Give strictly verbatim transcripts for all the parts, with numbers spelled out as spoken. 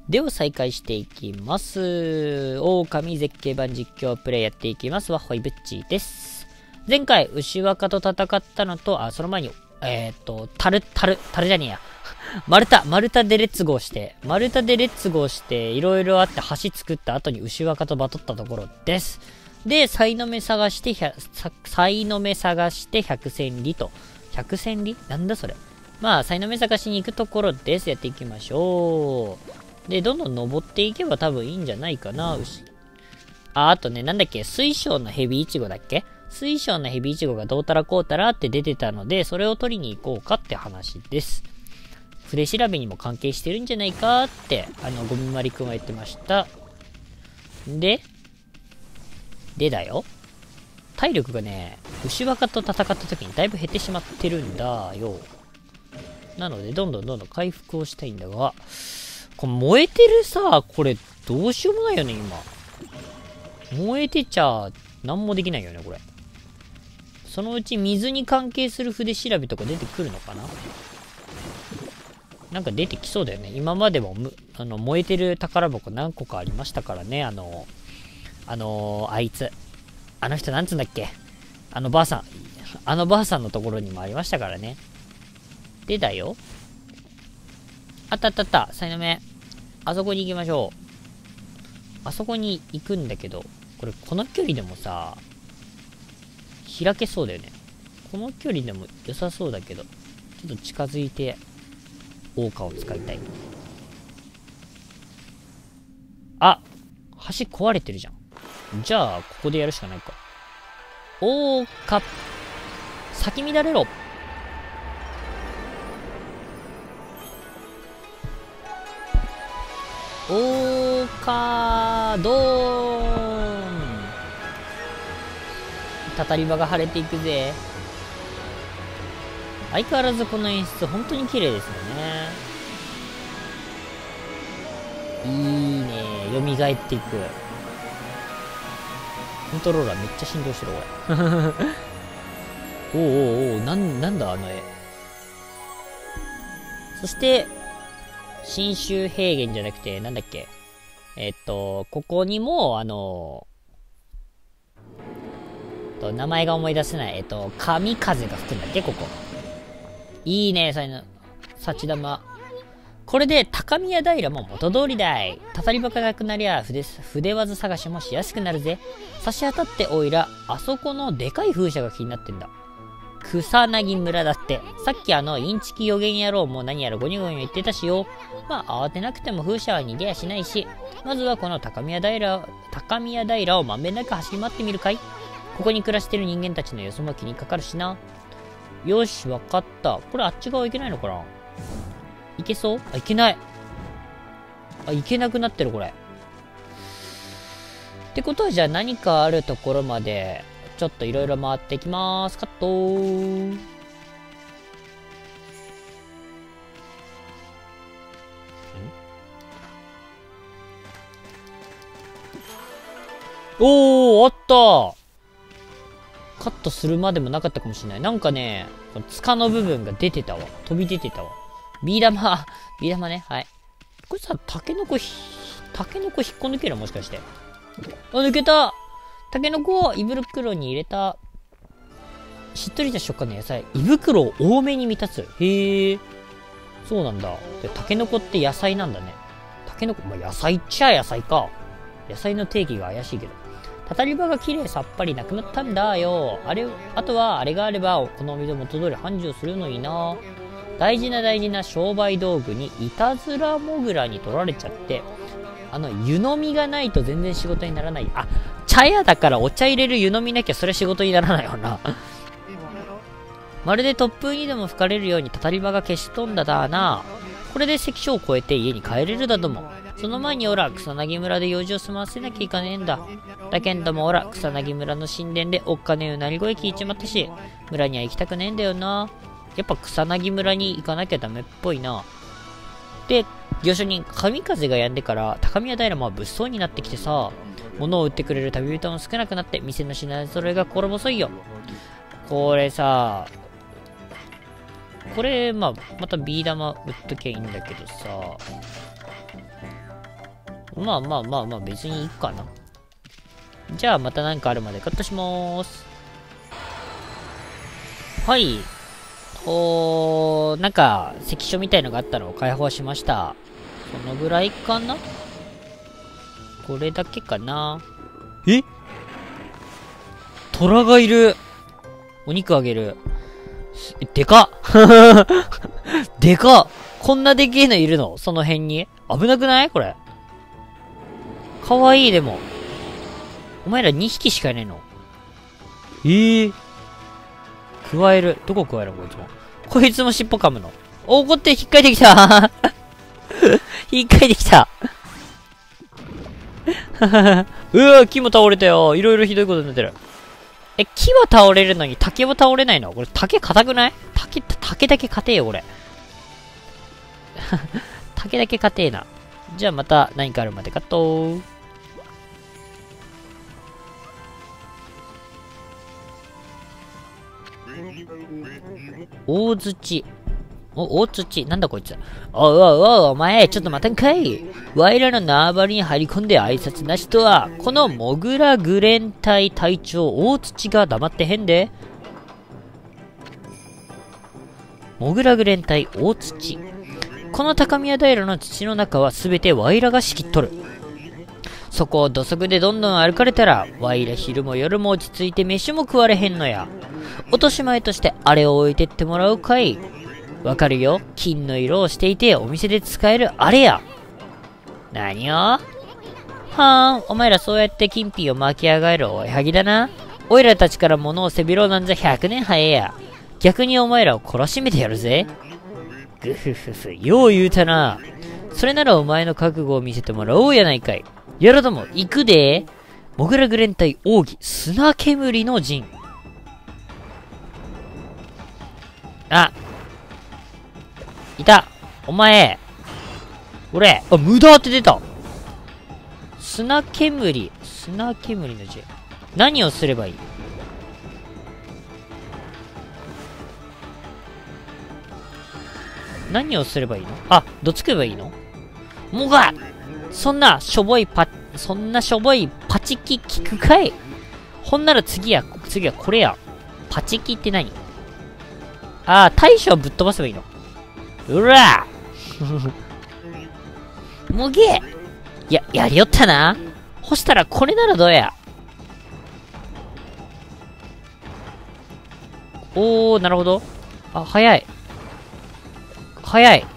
では再開していきます。狼絶景版実況プレイやっていきます。わっほいぶっちーです。前回、牛若と戦ったのと、あ、その前に、えー、っと、タル、タル、タルじゃねえや。丸太、丸太でレッツゴーして、丸太でレッツゴーして、いろいろあって橋作った後に牛若とバトったところです。で、サイの目探して、サイの目探して百戦里と。百戦里なんだそれ。まあ、サイの目探しに行くところです。やっていきましょう。で、どんどん登っていけば多分いいんじゃないかな、牛。あ、あとね、なんだっけ、水晶のヘビイチゴだっけ水晶のヘビイチゴがどうたらこうたらって出てたので、それを取りに行こうかって話です。筆調べにも関係してるんじゃないかって、あの、ゴミまりくんは言ってました。で、でだよ。体力がね、牛若と戦った時にだいぶ減ってしまってるんだよ。なので、どんどんどんどん回復をしたいんだが、これ燃えてるさ、これどうしようもないよね、今。燃えてちゃ、なんもできないよね、これ。そのうち水に関係する筆調べとか出てくるのかな？なんか出てきそうだよね。今までもむ、あの、燃えてる宝箱何個かありましたからね、あの、あのー、あいつ。あの人なんつうんだっけ？あのばあさん。あのばあさんのところにもありましたからね。でだよ。あったあったあった。さいの目。あそこに行きましょう。あそこに行くんだけど、これこの距離でもさ、開けそうだよね。この距離でも良さそうだけど、ちょっと近づいて、オオカを使いたい。あ、橋壊れてるじゃん。じゃあ、ここでやるしかないか。オオカ、咲き乱れろ。オーカードーン。たたり場が晴れていくぜ。相変わらずこの演出本当に綺麗ですよね。いいね。蘇っていく。コントローラーめっちゃ振動してるこれ。おうおうおう、なん、なんだあの絵。そして、信州平原じゃなくて、なんだっけ。えっと、ここにも、あの、と名前が思い出せない。えっと、神風が吹くんだっけ、ここ。いいね、そういうの。幸玉。これで、高宮平も元通りだい。たたり場がなくなりゃ、筆、筆技探しもしやすくなるぜ。差し当たっておいら、あそこのでかい風車が気になってんだ。草薙村だって。さっきあの、インチキ予言野郎も何やらゴニョゴニョ言ってたしよ。まあ、慌てなくても風車は逃げやしないし。まずはこの高宮平、高宮平をまんべんなく走り回ってみるかい？ここに暮らしてる人間たちの様子も気にかかるしな。よし、わかった。これあっち側行けないのかな？いけそう？あ、いけない。あ、いけなくなってる、これ。ってことは、じゃあ何かあるところまで、ちょっといろいろ回っていきまーす。カットー。ん？おー、あった。カットするまでもなかったかもしれない。なんかね、この塚の部分が出てたわ。飛び出てたわ。ビー玉、ビー玉ね。はい。これさ、タケノコひ、タケノコ引っこ抜けるもしかして。あ、抜けた。タケノコ、胃袋に入れた。しっとりした食感の野菜。胃袋を多めに満たす。へえ。そうなんだ。で、タケノコって野菜なんだね。タケノコ、まあ、野菜っちゃ野菜か。野菜の定義が怪しいけど。たたり場が綺麗さっぱりなくなったんだよ。あれ、あとはあれがあれば、このお店元通り繁盛するのにな。大事な大事な商売道具にいたずらモグラに取られちゃって、あの湯飲みがないと全然仕事にならない。あ、茶屋だからお茶入れる湯飲みなきゃそれ仕事にならないよな。まるで突風にでも吹かれるようにたたり場が消し飛んだだな。これで関所を越えて家に帰れるだとも。その前におら草薙村で用事を済ませなきゃいかねえんだ。だけんどもおら草薙村の神殿でおっかねえうなり声聞いちまったし、村には行きたくねえんだよな。やっぱ草薙村に行かなきゃダメっぽいな。で、業者に神風が止んでから高宮平も物騒になってきてさ、物を売ってくれる旅人も少なくなって店の品揃えが心細いよ。これさ、これ、まあ、またビー玉売っときゃいいんだけどさ、 まあまあまあまあ、別にいいかな。じゃあ、また何かあるまでカットしまーす。はい。おー、なんか、関所みたいのがあったのを解放しました。このぐらいかな？これだけかな？え？虎がいる。お肉あげる。でかっでかっこんなでけえのいるの？その辺に。危なくないこれ。かわいい、でも。お前らにひきしかいないの？ええー。加える。どこ加えるのこいつも。こいつも尻尾噛むの。お、怒って引っかいてきた引っかいてきたうわ、木も倒れたよ。いろいろひどいことになってる。え、木は倒れるのに竹は倒れないの？これ竹硬くない？竹、竹だけ硬えよ、これ。竹だけ硬えな。じゃあまた何かあるまでカット。大土。お、大土。なんだこいつ。おうおうおう、お前、ちょっと待たんかい。ワイらの縄張りに入り込んで挨拶なしとは、このモグラグレン隊隊長、大土が黙ってへんで。モグラグレン隊大土。この高宮平の土の中はすべてワイらが仕切っとる。そこを土足でどんどん歩かれたら、ワイら昼も夜も落ち着いて飯も食われへんのや。落とし前としてあれを置いてってもらうかい。わかるよ。金の色をしていてお店で使えるあれや。何を？はーん、お前らそうやって金品を巻き上がるおやはぎだな。おいらたちから物をせびろうなんざひゃくねん早えや。逆にお前らを懲らしめてやるぜ。ぐふふふ、よう言うたな。それならお前の覚悟を見せてもらおうやないかい。やらども、行くで。モグラグレン隊奥義、砂煙の陣。あ、いた。お前。俺。あ、無駄って出た。砂煙。砂煙の陣。何をすればいい？何をすればいいの？あ、どつけばいいの？もがそんなしょぼいパ、そんなしょぼいパチキ聞くかい？ほんなら次や、次はこれや。パチキって何？ああ、大将ぶっ飛ばせばいいの。うらもげえや、やりよったな。ほしたらこれならどうや。おー、なるほど。あ、早い。早い。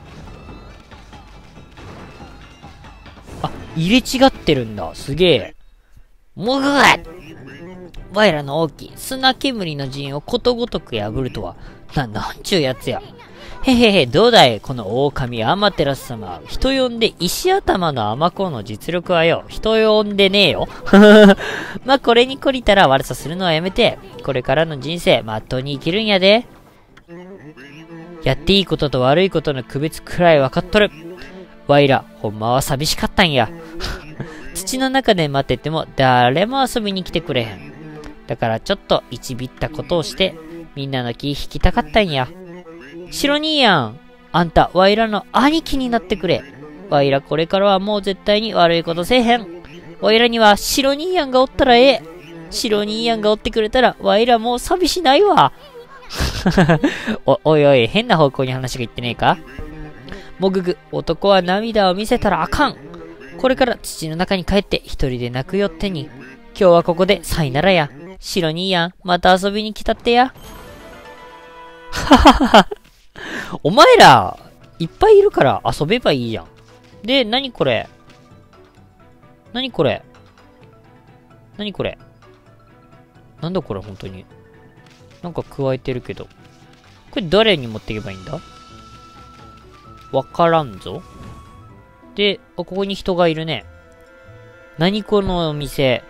あ、入れ違ってるんだ。すげえ。もぐーわいらの大きい砂煙の陣をことごとく破るとは、な、なんちゅうやつや。へへへ、どうだいこの狼アマテラス様。人呼んで石頭のアマコの実力はよ。人呼んでねえよ。まあ、これに懲りたら悪さするのはやめて、これからの人生、まっとうに生きるんやで。やっていいことと悪いことの区別くらい分かっとる。わいら、ほんまは寂しかったんや。土の中で待ってても誰も遊びに来てくれへん。だからちょっといちびったことをして、みんなの気引きたかったんや。白兄やん。あんた、わいらの兄貴になってくれ。わいらこれからはもう絶対に悪いことせえへん。わいらには白兄やんがおったらええ。白兄やんがおってくれたら、わいらもう寂しないわ。お、おいおい、変な方向に話がいってねえか？もぐぐ、男は涙を見せたらあかん。これから土の中に帰って一人で泣くよってに。今日はここでさいならや。白兄やん、また遊びに来たってや。はははは。お前ら、いっぱいいるから遊べばいいじゃん。で、なにこれ？なにこれ？なにこれ？なんだこれ、本当に。なんか加えてるけど。これ誰に持っていけばいいんだ？わからんぞ。で、ここに人がいるね。何このお店。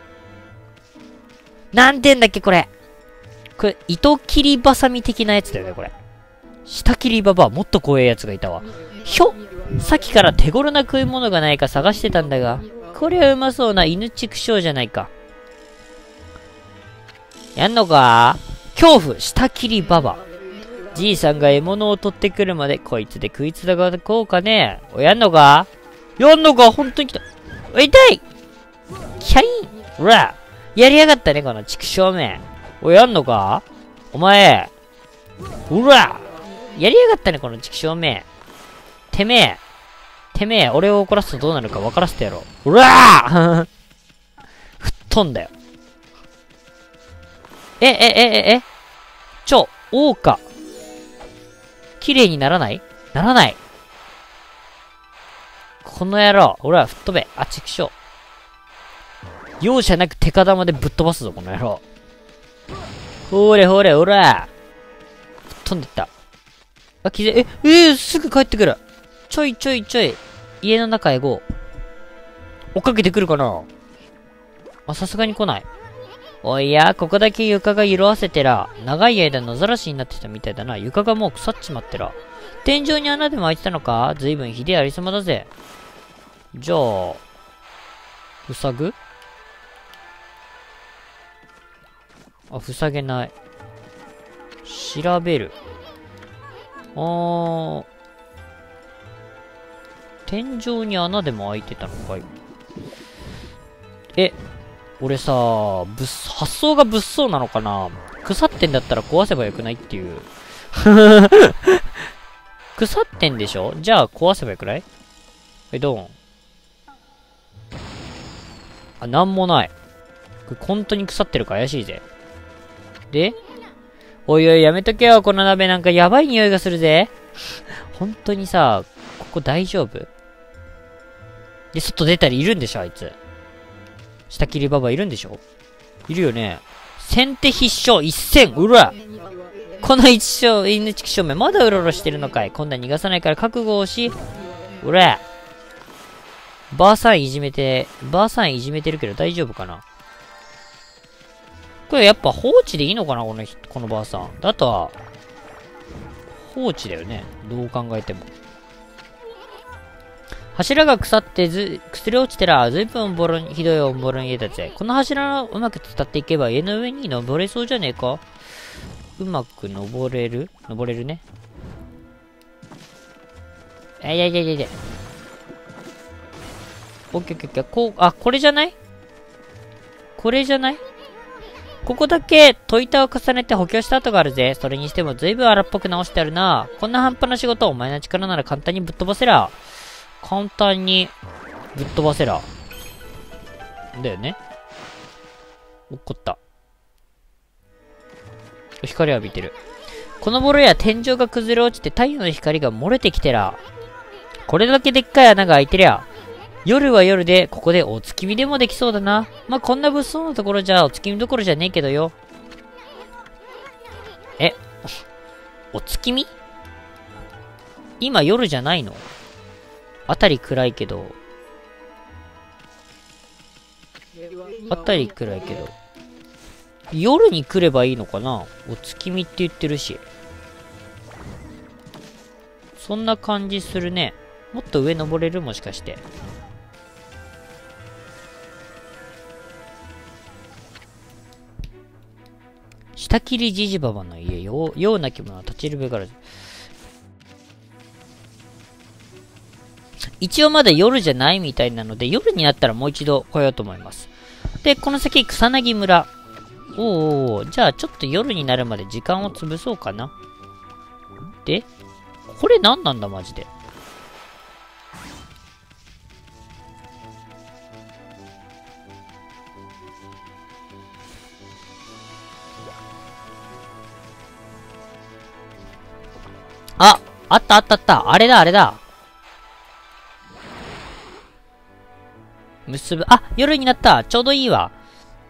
なんてんだっけこれ。これ、糸切りバサミ的なやつだよね、これ。下切りババア、もっと怖いやつがいたわ。ひょ！さっきから手頃な食い物がないか探してたんだが、これはうまそうな犬畜生じゃないか。やんのか？恐怖、下切りババア。じいさんが獲物を取ってくるまで、こいつで食いつだがこうかね。おやんのか？ やんのかほんとに来た。痛いキャリンほらやりやがったね、この畜生め。おい、やんのかお前。ほらやりやがったね、この畜生め。てめえ。てめえ、俺を怒らすとどうなるか分からせてやろう。ほら吹っ飛んだよ。え、え、え、え、え、ちょ、王か。綺麗にならないならない。この野郎。ほら、吹っ飛べ。あ、ちくしょう。容赦なく手刀でぶっ飛ばすぞ、この野郎。ほれほれ、ほら。吹っ飛んでった。あ、気づい、え、えー、すぐ帰ってくる。ちょいちょいちょい。家の中へゴー。追っかけてくるかなあ、さすがに来ない。おいや、ここだけ床が色あせてら、長い間野ざらしになってたみたいだな。床がもう腐っちまってら。天井に穴でも開いてたのかずいぶんひでえありさまだぜ。じゃあ、塞ぐあ、塞げない。調べる。あー。天井に穴でも開いてたのかい。え、俺さ、ぶっ、発想が物騒なのかな。腐ってんだったら壊せばよくないっていう。腐ってんでしょじゃあ壊せばよくないえ、どうあ、なんもない。これ本当に腐ってるか怪しいぜ。でおいおい、やめとけよ、この鍋なんかやばい匂いがするぜ。本当にさ、ここ大丈夫で、外出たりいるんでしょあいつ。下切りババいるんでしょいるよね。先手必勝一戦うらこの一生、犬畜生めまだうろうろしてるのかい今度は逃がさないから覚悟をし。うらばあさんいじめて、ばあさんいじめてるけど大丈夫かなこれやっぱ放置でいいのかなこの人、このばあさん。あとは、放置だよね。どう考えても。柱が腐ってず、崩れ落ちてら、ずいぶんボロひどいおんぼろの家だぜ。この柱をうまく伝っていけば家の上に登れそうじゃねえかうまく登れる登れるね。あ、いやいやいやいや。オッケーオッケーオッケー。こう、あ、これじゃないこれじゃないここだけ、戸板を重ねて補強した跡があるぜ。それにしても随分荒っぽく直してあるな。こんな半端な仕事、お前の力なら簡単にぶっ飛ばせら。簡単に、ぶっ飛ばせら。だよね。怒った。光浴びてる。このボロや天井が崩れ落ちて太陽の光が漏れてきてら。これだけでっかい穴が開いてりゃ。夜は夜で、ここでお月見でもできそうだな。まあ、こんな物騒なところじゃ、お月見どころじゃねえけどよ。え、お月見今夜じゃないのあたり暗いけど。あたり暗いけど。夜に来ればいいのかなお月見って言ってるし。そんな感じするね。もっと上登れるもしかして。下切りじじばばの家よ。ようなき者は立ちるべからず。一応まだ夜じゃないみたいなので、夜になったらもう一度来ようと思います。で、この先、草薙村。おーおー、じゃあちょっと夜になるまで時間を潰そうかな。で、これ何なんだマジで。あ、あったあったあった。あれだあれだ。結ぶ。あ、夜になった。ちょうどいいわ。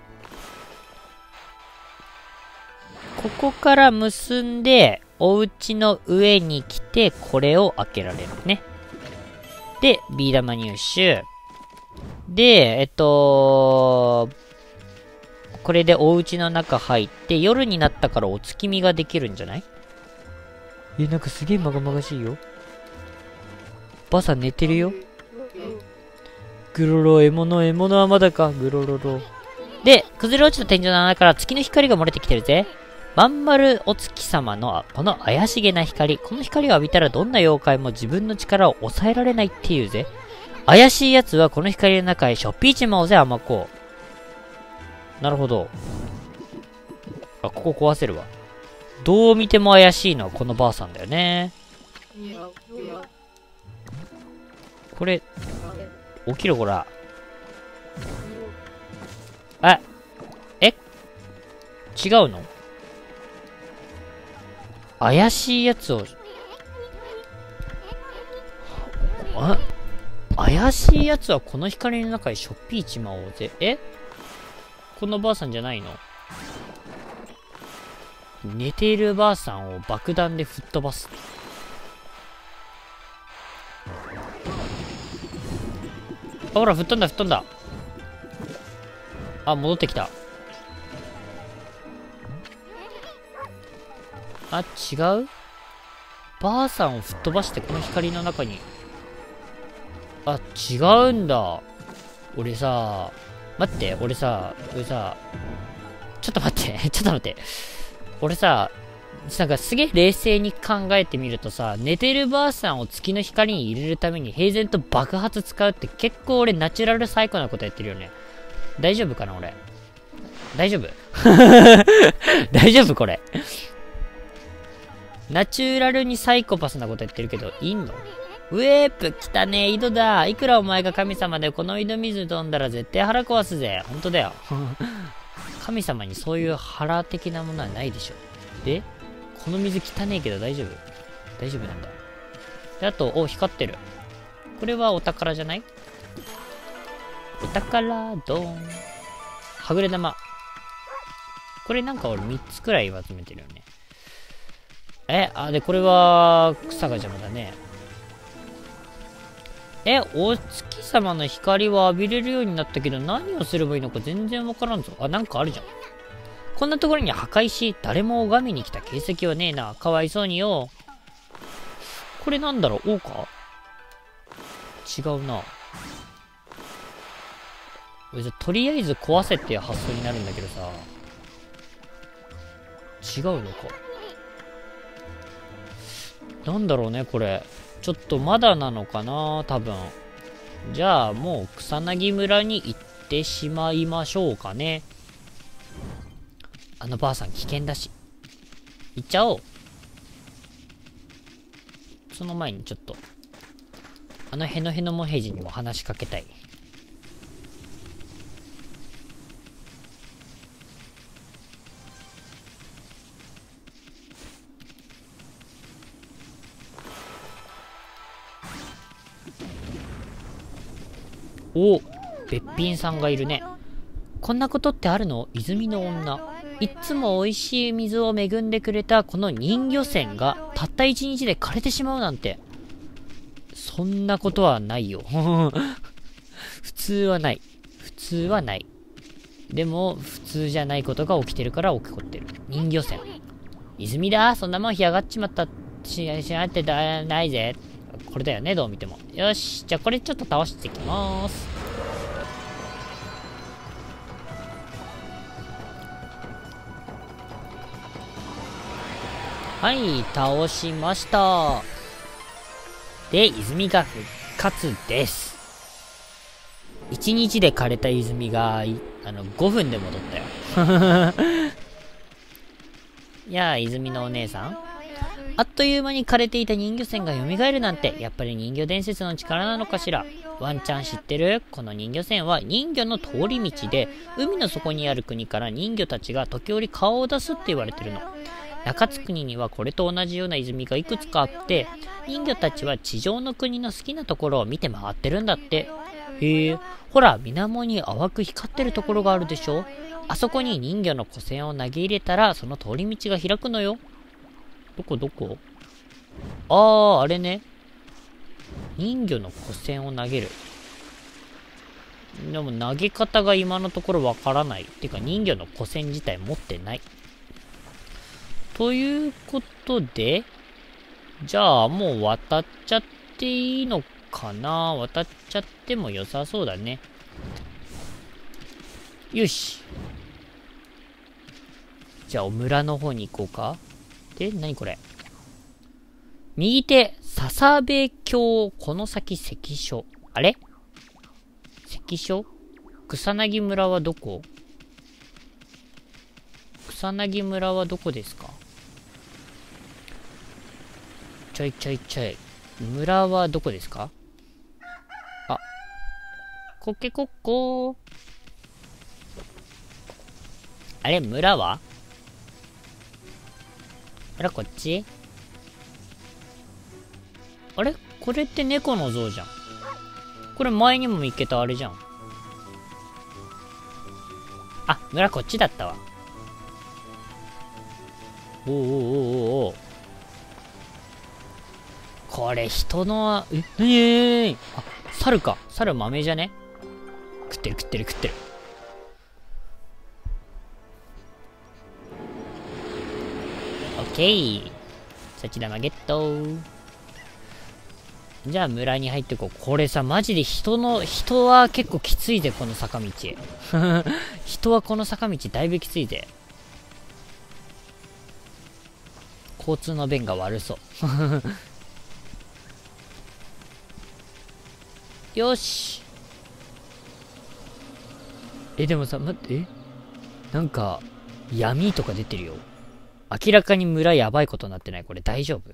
ここから結んで、お家の上に来て、これを開けられるね。で、ビー玉入手。で、えっと、これでお家の中入って、夜になったからお月見ができるんじゃない？え、なんかすげえまがまがしいよ。ばあさん寝てるよ。グロロ、獲物、獲物はまだか。グロロロ。で、崩れ落ちた天井の穴から月の光が漏れてきてるぜ。まん丸お月様のこの怪しげな光。この光を浴びたらどんな妖怪も自分の力を抑えられないっていうぜ。 怪しい奴はこの光の中へしょっぴいちまおうぜ、アマコ。なるほど。あ、ここ壊せるわ。どう見ても怪しいのはこのばあさんだよね。これ、起きろ、ほら。あ、え違うの？怪しいやつを、あ、怪しいやつはこの光の中にしょっぴいちまおうぜ。え？このばあさんじゃないの？寝ているばあさんを爆弾で吹っ飛ばす。あ、ほら、吹っ飛んだ、吹っ飛んだ。あ、戻ってきた。あ、違う？ばあさんを吹っ飛ばしてこの光の中に。あ、違うんだ。俺さ、待って、俺さ、俺さ、ちょっと待って、ちょっと待って。俺さ、なんかすげえ冷静に考えてみるとさ、寝てるばあさんを月の光に入れるために平然と爆発使うって結構俺ナチュラルサイコなことやってるよね。大丈夫かな俺。大丈夫大丈夫これ。ナチュラルにサイコパスなことやってるけど、いいの？ウェープ来たね、井戸だ。いくらお前が神様でこの井戸水飛んだら絶対腹壊すぜ。ほんとだよ。神様にそういう腹的なものはないでしょ。で、この水汚ねえけど大丈夫？大丈夫なんだ。で、あと、お、光ってる。これはお宝じゃない？お宝、ドーン。はぐれ玉。これなんか俺みっつくらい集めてるよね。え、あ、で、これは草が邪魔だね。え、お月様の光は浴びれるようになったけど何をすればいいのか全然わからんぞ。あ、なんかあるじゃん。こんなところに破壊し、誰も拝みに来た形跡はねえな。かわいそうによ。これなんだろう？王か？違うな。じゃとりあえず壊せっていう発想になるんだけどさ。違うのか。なんだろうね、これ。ちょっとまだなのかな多分。じゃあ、もう草薙村に行ってしまいましょうかね。あのばあさん危険だし。行っちゃおう。その前にちょっと、あのヘノヘノモヘジにも話しかけたい。お、べっぴんさんがいるね。こんなことってあるの？泉の女。いっつも美味しい水を恵んでくれたこの人魚船がたった一日で枯れてしまうなんて。そんなことはないよ。普通はない。普通はない。でも、普通じゃないことが起きてるから起こってる。人魚船。泉だ。そんなもん干上がっちまった。し、しなってだないぜ。これだよね、どう見ても。よし。じゃあこれちょっと倒していきまーす。はい、倒しました。で、泉が復活です。いちにちで枯れた泉が、あの、ごふんで戻ったよ。いやー、泉のお姉さん。あっという間に枯れていた人魚船が蘇るなんて、やっぱり人魚伝説の力なのかしら。ワンちゃん知ってる？この人魚船は人魚の通り道で、海の底にある国から人魚たちが時折顔を出すって言われてるの。中津国にはこれと同じような泉がいくつかあって、人魚たちは地上の国の好きなところを見て回ってるんだって。へえ、ほら、水面に淡く光ってるところがあるでしょ？あそこに人魚の古船を投げ入れたら、その通り道が開くのよ。どこどこ？あー、あれね。人魚の古船を投げる。でも投げ方が今のところわからない。てか人魚の古船自体持ってない。ということで、じゃあもう渡っちゃっていいのかな？渡っちゃっても良さそうだね。よし。じゃあお村の方に行こうか。で、何これ？右手、笹部峡この先関所。あれ？ 揮所？草薙村はどこ？草薙村はどこですか？ちょいちょいちょい。村はどこですか？あ、コケコッコー。あれ、村は村こっち？あれこれって猫の像じゃん。これ前にも見っけたあれじゃん。あ、村こっちだったわ。おおおおおお。これ人の、え、なになに？あ、猿か。猿豆じゃね？食ってる食ってる食ってる。オッケー。幸玉ゲット。じゃあ村に入ってこう。これさ、マジで人の、人は結構きついぜ、この坂道。人はこの坂道だいぶきついぜ。交通の便が悪そう。よし。え、でもさ、待って、えなんか、闇とか出てるよ。明らかに村やばいことになってない？これ大丈夫？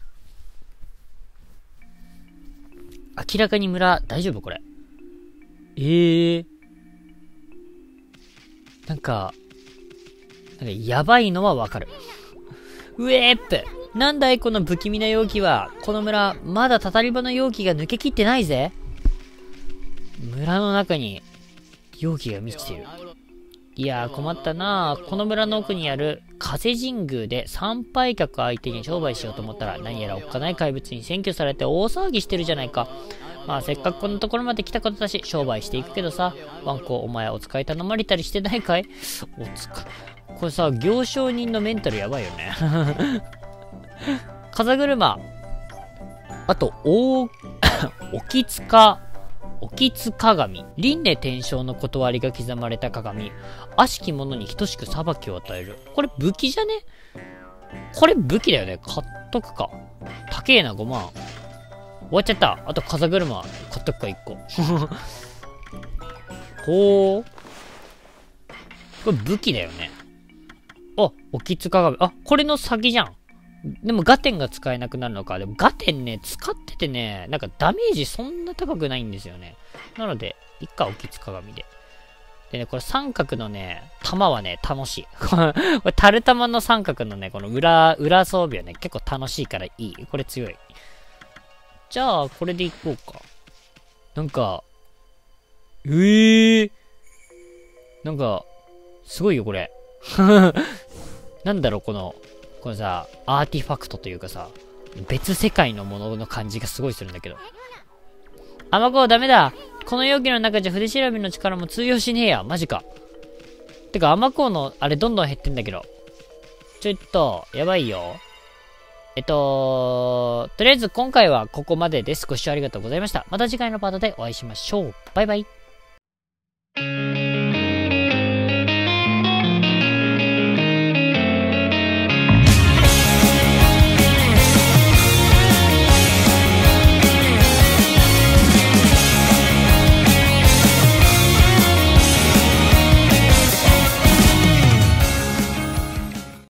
明らかに村大丈夫これ？えー。なんか、なんかやばいのはわかる。ウェーップ！なんだいこの不気味な容器は。この村、まだたたり場の容器が抜けきってないぜ。村の中に容器が満ちている。いやー困ったなー。この村の奥にある風神宮で参拝客相手に商売しようと思ったら、何やらおっかない怪物に占拠されて大騒ぎしてるじゃないか。まあせっかくこんなところまで来たことだし、商売していくけどさ。ワンコ、お前お使い頼まれたりしてないかい？お使い。これさ、行商人のメンタルやばいよね。風車。あと、お、おきつか、おきつ鏡。輪廻転生の断りが刻まれた鏡。悪しき者に等しく裁きを与える。これ武器じゃね？これ武器だよね。買っとくか。高えな、ごまん。終わっちゃった。あと風車。買っとくか、いっこ。ほー。これ武器だよね。あ、おきつ鏡。あ、これの先じゃん。でもガテンが使えなくなるのか。でもガテンね、使っててね、なんかダメージそんな高くないんですよね。なので、いっか、おきつ鏡で。でね、これ三角のね、弾はね、楽しい。これ、タル玉の三角のね、この裏、裏装備はね、結構楽しいからいい。これ強い。じゃあ、これでいこうか。なんか、ええー、なんか、すごいよ、これ。なんだろう、この、このさ、アーティファクトというかさ、別世界のものの感じがすごいするんだけど。アマコダメだ。この容器の中じゃ筆調べの力も通用しねえや。マジか。てか、アマコの、あれどんどん減ってんだけど。ちょっと、やばいよ。えっと、とりあえず今回はここまでです。ご視聴ありがとうございました。また次回のパートでお会いしましょう。バイバイ。